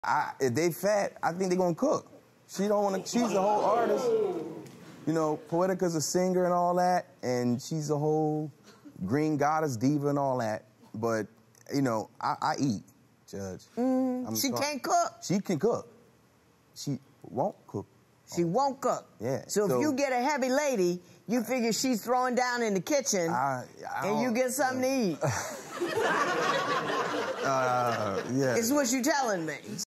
If they fat, I think they're gonna cook. She don't wanna, she's a whole artist. You know, Poetica's a singer and all that, and she's a whole green goddess diva and all that. But, you know, I eat, Judge. She can't cook. She can cook. She won't cook. She won't cook. Yeah. So if you get a heavy lady, you figure she's throwing down in the kitchen, and you get something to eat. Yeah. It's what you're telling me.